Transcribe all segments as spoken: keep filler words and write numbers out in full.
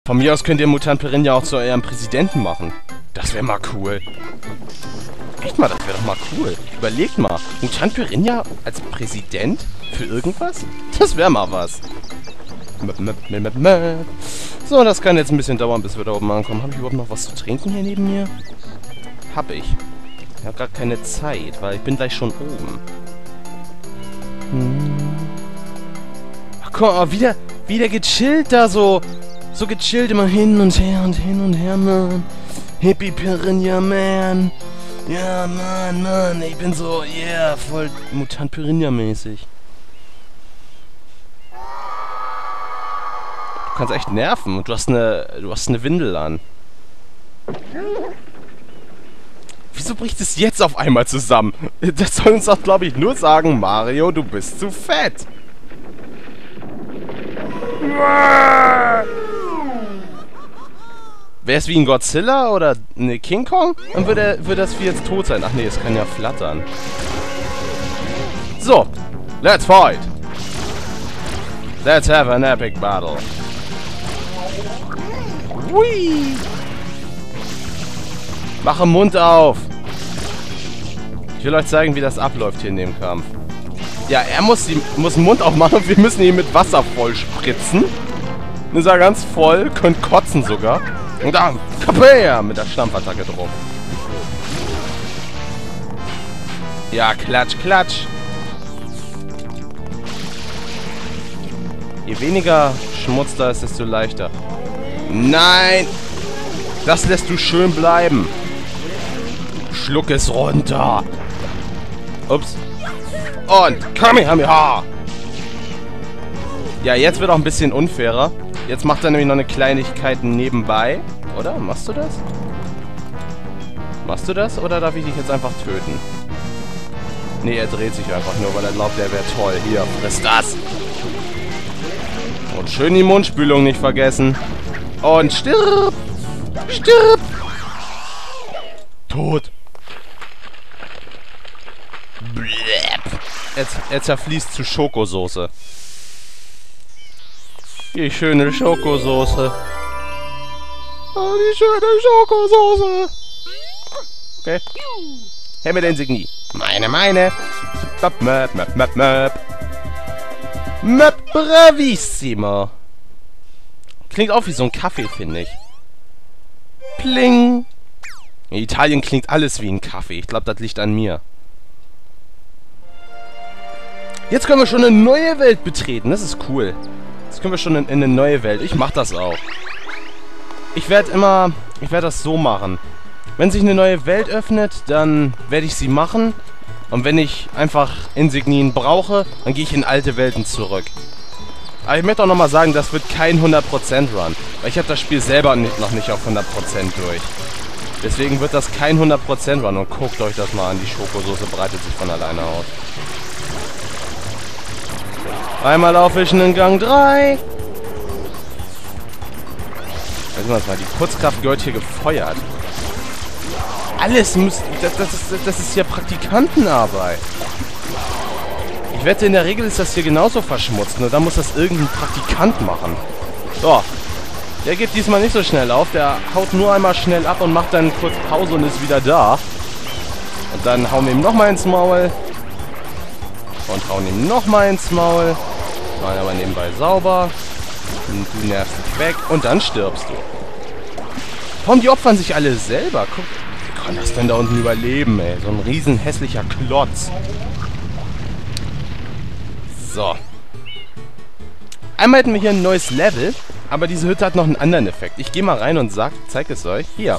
Von mir aus könnt ihr Mutant Piranha auch zu eurem Präsidenten machen. Das wäre mal cool. Echt mal, das wäre doch mal cool. Überlegt mal, Mutant Piranha als Präsident für irgendwas? Das wäre mal was. So, das kann jetzt ein bisschen dauern, bis wir da oben ankommen. Habe ich überhaupt noch was zu trinken hier neben mir? Hab ich. Ich habe gar keine Zeit, weil ich bin gleich schon oben. Hm. Ach guck mal, wieder, wieder gechillt da so. So gechillt immer hin und her und hin und her, Mann. Hippie Piranha, Man. Ja, Mann, Mann. Ich bin so, yeah, voll Mutant Piranha-mäßig. Du kannst echt nerven und du hast eine, du hast eine Windel an. Wieso bricht es jetzt auf einmal zusammen? Das soll uns doch, glaube ich, nur sagen, Mario, du bist zu fett. Wäre es wie ein Godzilla oder eine King Kong? Dann würde, würde das Vieh jetzt tot sein. Ach nee, es kann ja flattern. So, let's fight. Let's have an epic battle. Hui. Mache Mund auf. Ich will euch zeigen, wie das abläuft hier in dem Kampf. Ja, er muss, die, muss den Mund aufmachen und wir müssen ihn mit Wasser voll spritzen. Dann ist er ganz voll, könnt kotzen sogar. Und dann, kapea, mit der Stampfattacke drauf. Ja, klatsch, klatsch. Je weniger Schmutz da ist, desto leichter. Nein! Das lässt du schön bleiben. Schluck es runter. Ups. Und Kamehameha! Ja, jetzt wird auch ein bisschen unfairer. Jetzt macht er nämlich noch eine Kleinigkeit nebenbei. Oder? Machst du das? Machst du das? Oder darf ich dich jetzt einfach töten? Nee, er dreht sich einfach nur, weil er glaubt, er wäre toll. Hier, friss das! Und schön die Mundspülung nicht vergessen. Und stirb! Stirb! Tot! Er, er zerfließt zu Schokosoße. Die schöne Schokosoße. Oh, die schöne Schokosoße. Okay. Her mit den Signi. Meine, meine. Möp, möp, möp, möp, möp. Möp, bravissimo. Klingt auch wie so ein Kaffee, finde ich. Pling. In Italien klingt alles wie ein Kaffee. Ich glaube, das liegt an mir. Jetzt können wir schon eine neue Welt betreten. Das ist cool. Jetzt können wir schon in, in eine neue Welt. Ich mach das auch. Ich werde immer... Ich werde das so machen. Wenn sich eine neue Welt öffnet, dann werde ich sie machen. Und wenn ich einfach Insignien brauche, dann gehe ich in alte Welten zurück. Aber ich möchte auch nochmal sagen, das wird kein hundert Prozent Run. Weil ich habe das Spiel selber nicht, noch nicht auf hundert Prozent durch. Deswegen wird das kein hundert Prozent Run. Und guckt euch das mal an. Die Schokosoße breitet sich von alleine aus. Einmal aufwischen in Gang drei. Also mal, die Putzkraft gehört hier gefeuert. Alles muss... Das, das, ist, das ist hier Praktikantenarbeit. Ich wette, in der Regel ist das hier genauso verschmutzt. Nur da muss das irgendein Praktikant machen. So. Der geht diesmal nicht so schnell auf. Der haut nur einmal schnell ab und macht dann kurz Pause und ist wieder da. Und dann hauen wir ihm nochmal ins Maul. Und hauen ihm nochmal ins Maul. Machen aber nebenbei sauber. Und du nervst dich weg. Und dann stirbst du. Warum, die opfern sich alle selber? Guck, wie kann das denn da unten überleben, ey? So ein riesen hässlicher Klotz. So. Einmal hätten wir hier ein neues Level. Aber diese Hütte hat noch einen anderen Effekt. Ich gehe mal rein und sag, zeig es euch. Hier.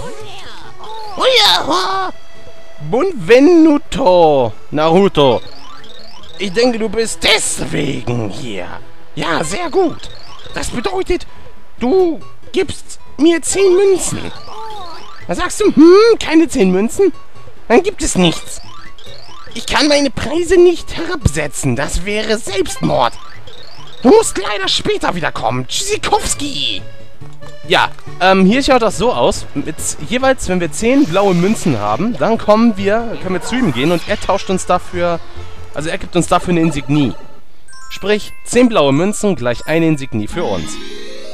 Benvenuto, Naruto. Ich denke, du bist deswegen hier. Ja, sehr gut. Das bedeutet, du gibst mir zehn Münzen. Da sagst du, hm, keine zehn Münzen? Dann gibt es nichts. Ich kann meine Preise nicht herabsetzen. Das wäre Selbstmord. Du musst leider später wiederkommen. Tschüssikowski. Ja, ähm, hier schaut das so aus. Mit jeweils, wenn wir zehn blaue Münzen haben, dann kommen wir, können wir zu ihm gehen und er tauscht uns dafür... Also er gibt uns dafür eine Insignie. Sprich, zehn blaue Münzen gleich eine Insignie für uns.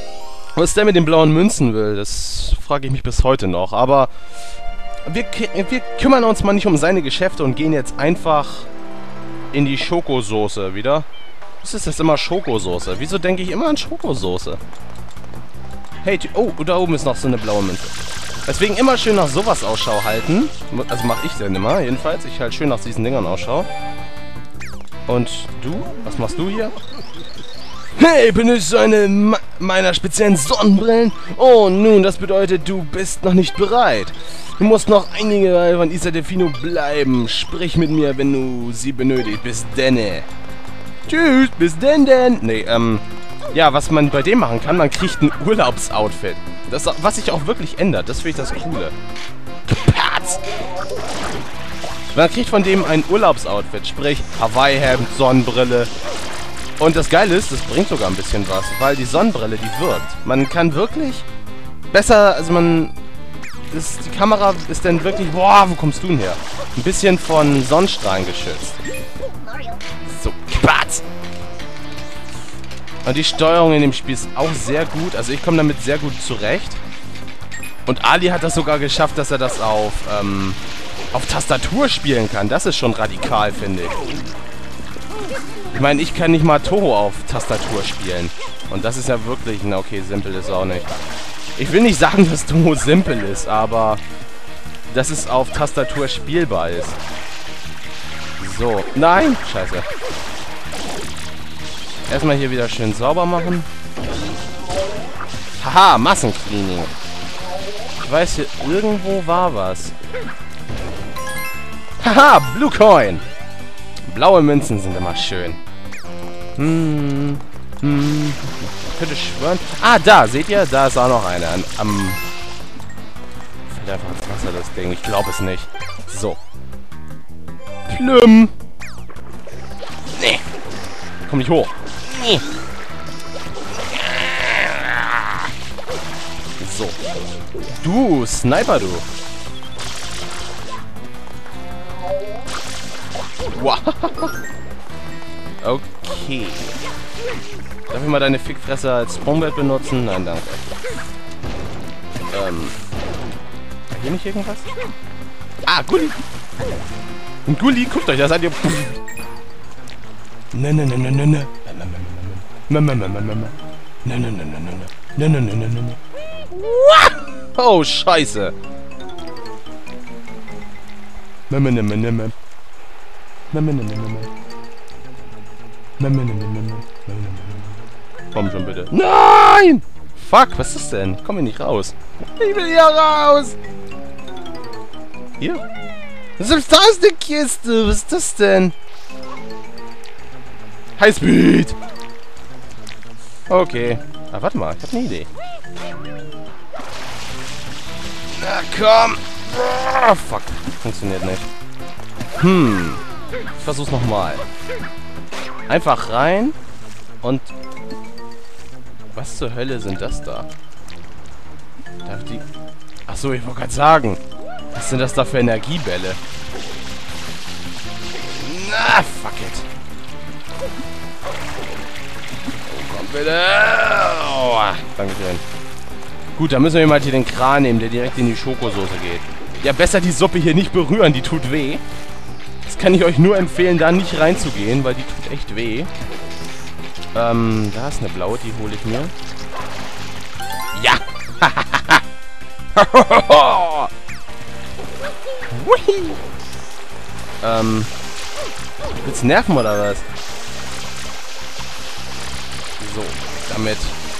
Was der mit den blauen Münzen will, das frage ich mich bis heute noch. Aber wir, wir kümmern uns mal nicht um seine Geschäfte und gehen jetzt einfach in die Schokosoße wieder. Was ist das immer Schokosoße? Wieso denke ich immer an Schokosoße? Hey, oh, da oben ist noch so eine blaue Münze. Deswegen immer schön nach sowas Ausschau halten. Also mache ich denn immer, jedenfalls. Ich halte schön nach diesen Dingern Ausschau. Und du? Was machst du hier? Hey, benutzt du eine me meiner speziellen Sonnenbrillen? Oh, nun, das bedeutet, du bist noch nicht bereit. Du musst noch einige Mal von Isla Delfino bleiben. Sprich mit mir, wenn du sie benötigst. Bis denne. Tschüss, bis denn denn. Nee, ähm... ja, was man bei dem machen kann, man kriegt ein Urlaubsoutfit. Das, was sich auch wirklich ändert. Das finde ich das Coole. Patz! Man kriegt von dem ein Urlaubsoutfit. Sprich, Hawaii-Hemd, Sonnenbrille. Und das Geile ist, das bringt sogar ein bisschen was. Weil die Sonnenbrille, die wirkt. Man kann wirklich besser, also man... Ist, die Kamera ist dann wirklich... Boah, wo kommst du denn her? Ein bisschen von Sonnenstrahlen geschützt. So, Patz! Und die Steuerung in dem Spiel ist auch sehr gut. Also ich komme damit sehr gut zurecht. Und Ali hat das sogar geschafft, dass er das auf, ähm, auf Tastatur spielen kann. Das ist schon radikal, finde ich. Ich meine, ich kann nicht mal Toho auf Tastatur spielen. Und das ist ja wirklich... Na okay, simpel ist auch nicht. Ich will nicht sagen, dass Toho simpel ist, aber... dass es auf Tastatur spielbar ist. So. Nein! Scheiße. Erstmal hier wieder schön sauber machen. Haha, Massencleaning. Ich weiß, hier irgendwo war was. Haha, Blue Coin. Blaue Münzen sind immer schön. Hm, hm. Ich könnte schwören. Ah, da, seht ihr? Da ist auch noch eine. Am... am fällt einfach ins Wasser, das Ding. Ich glaube es nicht. So. Plüm. Nee. Komm nicht hoch. So. Du, Sniper, du. Wow. Okay. Darf ich mal deine Fickfresse als Sprungbrett benutzen? Nein, danke. Ähm. Hier nicht irgendwas? Ah, Gulli. Ein Gulli, guckt euch, da seid ihr... Ne, ne, ne, ne, ne, ne. Oh, scheiße. Komm schon bitte. Nein! Fuck, was ist das denn? Ich komme hier nicht raus. Ich will hier raus. Hier? Was ist das, eine Kiste? Was ist das denn? Highspeed! Okay. Ah, warte mal, ich hab eine Idee. Na komm! Oh, fuck. Funktioniert nicht. Hm. Ich versuch's nochmal. Einfach rein und... Was zur Hölle sind das da? Darf die... Achso, ich wollte gerade sagen. Was sind das da für Energiebälle? Na, fuck it. Komm bitte. Oh, Dankeschön. Gut, dann müssen wir mal hier den Kran nehmen, der direkt in die Schokosoße geht. Ja, besser die Suppe hier nicht berühren, die tut weh. Das kann ich euch nur empfehlen, da nicht reinzugehen, weil die tut echt weh. Ähm, da ist eine blaue, die hole ich mir. Ja! ähm, willst du nerven oder was? So, damit.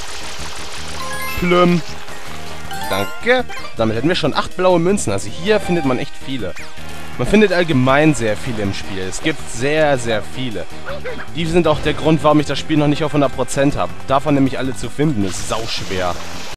Plüm. Danke. Damit hätten wir schon acht blaue Münzen. Also hier findet man echt viele. Man findet allgemein sehr viele im Spiel. Es gibt sehr, sehr viele. Die sind auch der Grund, warum ich das Spiel noch nicht auf hundert Prozent habe. Davon nämlich alle zu finden, ist sauschwer.